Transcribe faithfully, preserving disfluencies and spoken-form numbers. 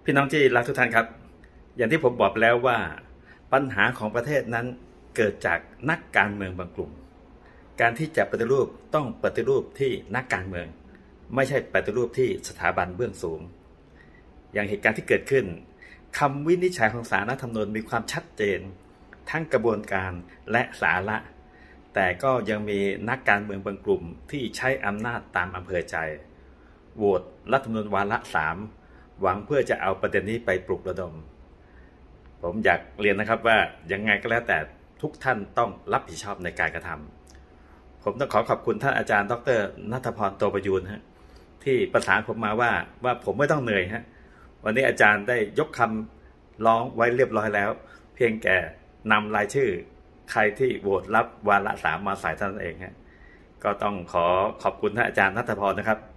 พี่น้องที่รักทุกท่านครับอย่างที่ผมบอกไปแล้วว่าปัญหาของประเทศนั้นเกิดจากนักการเมืองบางกลุ่มการที่จะปฏิรูปต้องปฏิรูปที่นักการเมืองไม่ใช่ปฏิรูปที่สถาบันเบื้องสูงอย่างเหตุการณ์ที่เกิดขึ้นคำวินิจฉัยของศาลรัฐธรรมนูญมีความชัดเจนทั้งกระบวนการและสาระแต่ก็ยังมีนักการเมืองบางกลุ่มที่ใช้อำนาจตามอำเภอใจโหวตรัฐธรรมนูญวาระสามหวังเพื่อจะเอาประเด็นนี้ไปปลุกระดมผมอยากเรียนนะครับว่ายังไงก็แล้วแต่ทุกท่านต้องรับผิดชอบในการกระทำผมต้องขอขอบคุณท่านอาจารย์ดร.ณัฐพร โตประยูรฮะที่ประสานผมมาว่าว่าผมไม่ต้องเหนื่อยฮะวันนี้อาจารย์ได้ยกคำร้องไว้เรียบร้อยแล้วเพียงแค่นำรายชื่อใครที่โหวตรับวาระสามมาใส่ท่านเองฮะก็ต้องขอขอบคุณท่านอาจารย์ณัฐพรนะครับ